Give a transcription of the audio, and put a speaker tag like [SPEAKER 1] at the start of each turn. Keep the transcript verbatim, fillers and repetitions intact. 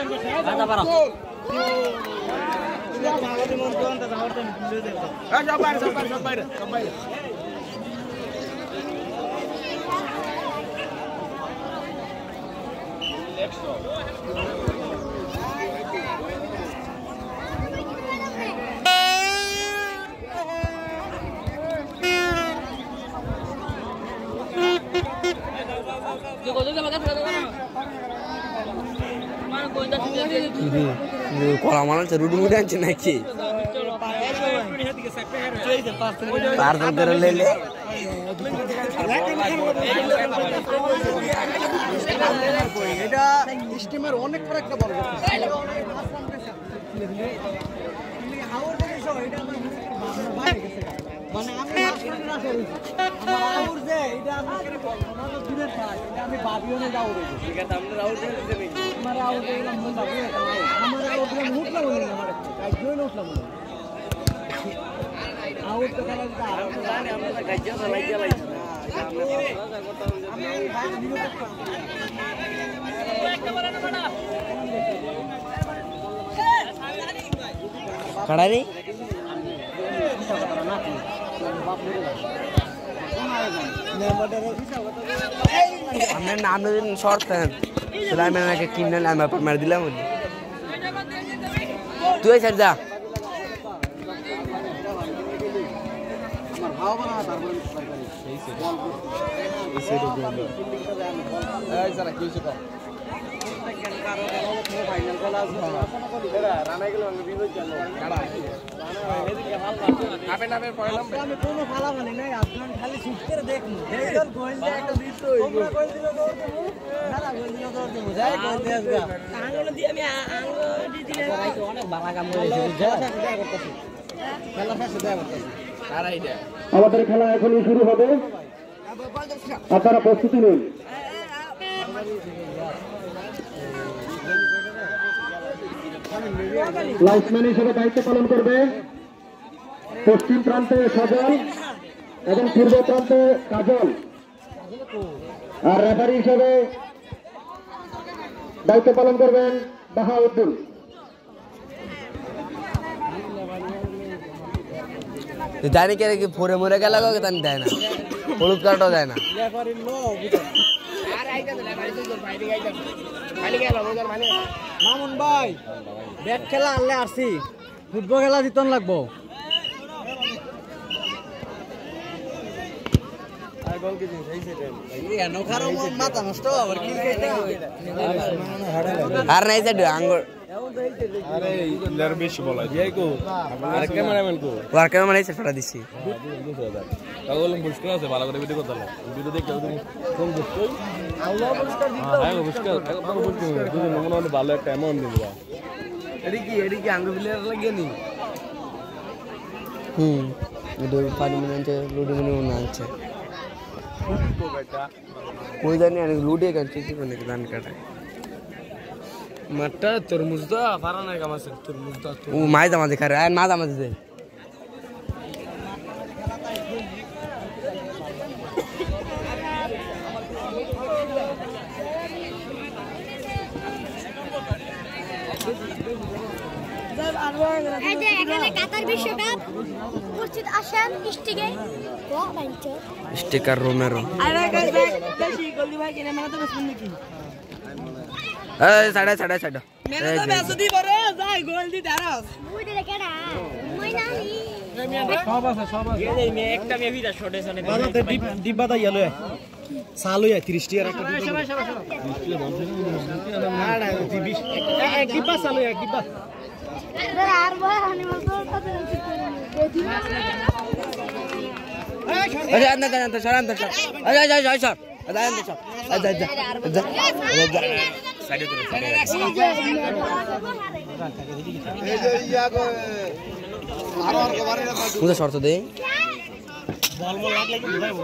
[SPEAKER 1] কলা মানুষ রুটি মুটি আনছে নাকি পার্সেল করে লেলে
[SPEAKER 2] এটা স্টিমের অনেক বড় একটা বড় মানে আমি আমার আউর যে এটা আমাকে আমাদের দিনের কাজ এটা আমি ভাবিও না যাও ঠিক আছে আমরা আউর দিতে দেই আমার আউর দিলাম মন ভাবি আমার আউর দিলাম উঠলাম না আমার কাজ জয়েন উঠলাম না আউর তো খেলা দিতে আর জানি আমরা কাজ যা লাই লাই
[SPEAKER 1] खड़ा नहीं हमने नाम शॉर्ट था सलाह मैंने के किन्नल नाम पर मार दिला मुझे तू है सर जा
[SPEAKER 2] हां बना तार सही से ऐसे तो बोल ए जरा किसी को फाइनल कॉल आज राणा गेल বিজয় চলো কাড়া এদিকে হাল আপে নাপে পড়লাম আমি কোনো ফালা মানে নাই আপনারা খালি শুট করে দেখুন দেখল গোল দিয়ে একটা দিত তোমরা গোল দিলো দৌড় দেবো না না গোল দিলো দৌড় দেবো যাই গোল দিয়ে আসবা আঙ্গুল দিয়ে আমি আঙ্গুল দিয়ে দিলে ভাই তো অনেক ভালো কাম করেছে বুঝছো দেয়া করতেছি খেলা শেষে দেয়া করতেছি কারা এটা
[SPEAKER 3] আমাদের খেলা এখনই শুরু হবে আপনারা প্রস্তুতি নিন লাইটম্যান হিসেবে দায়িত্ব পালন করবে পশ্চিম প্রান্তে সজল এবং পূর্ব প্রান্তে কাজল আর রেফারি হিসেবে দায়িত্ব পালন করবেন বাহাউদ্দিন
[SPEAKER 1] জানি কে কি ফোরে মরে গেল গো তানি দেয় না হলুদ কার্ডও দেয় না
[SPEAKER 2] মামুন ভাই ব্যাট খেলা আনলে আসছি ফুটবল খেলা জিতন লাগবো
[SPEAKER 1] আর নাই যে আঙ্গুর
[SPEAKER 4] আরে ইলার বেশি বলা যাই কো আর ক্যামেরাম্যান কো
[SPEAKER 1] ওয়ার ক্যামেরা এসে ফটা দিছি
[SPEAKER 4] কাগল মুশকিল আছে ভালো করে ভিডিও করতে হবে ভিডিও দেখে কোন বুঝতো আল্লাহ পুরস্কার দিত হ্যাঁ পুরস্কার একবার বুঝতো দুজন মনে মনে ভালো একটা অ্যামাউন্ট দিবা
[SPEAKER 1] এডি কি এডি কি আঙ্গুর প্লেয়ার লাগে নি হুম এডি পার্লামেন্টে লুডি মনে মনে আছে
[SPEAKER 4] তো বেটা
[SPEAKER 1] কই জানি আর লুডি কাটছে কি মানে দান কাটা
[SPEAKER 4] মাঠটা তরমুজ দা পারা নাই কাম আছে তরমুজ দা
[SPEAKER 1] ও মাই দামা দেখা রে আর মা দামা দে
[SPEAKER 5] এই যে এখানে কাতার বিশ্বকাপ উপস্থিত আছেন স্টিকে ও বাইঞ্চো
[SPEAKER 1] স্টিকার রোমেরো
[SPEAKER 5] আরে গাইস বেশি গোলদি ভাই কিনে মানে তো বেশ নাকি
[SPEAKER 1] এই সাড়ে সাড়ে সাড়ে
[SPEAKER 5] মেলা তো বেশ দি বড় যাই গোল দি দারাস মুই দিলে কেডা মই না নি
[SPEAKER 2] সব আছে সব আছে
[SPEAKER 5] এই মে একটা মে ভিটা শটে সনে
[SPEAKER 2] বাজাতে ডিব্বা দা ইয়ালো সালো ইয়া ত্রিশ টি আর একটা ডিব্বা ত্রিশ টি বলছে না না বিশ এক ডিব্বা সালো এক ডিব্বা
[SPEAKER 5] আর ভাই হানি মতো কত
[SPEAKER 1] আরে আন্দাজ আন্দাজ সর আন্দাজ সর আরে আরে আরে সর আরে আন্দাজ সর আরে আরে সাইডে তো সাইডে
[SPEAKER 2] এই যে ইয়া গো আর আর কবারে না
[SPEAKER 1] পুরো শর্ত দে
[SPEAKER 2] বল বল লাগলে কি বুঝাই